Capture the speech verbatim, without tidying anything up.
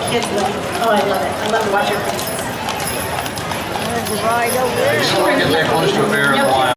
kids love it. Oh, I love it. I love to watch your faces. There's a ride over there. So we get that close to a bear in a while.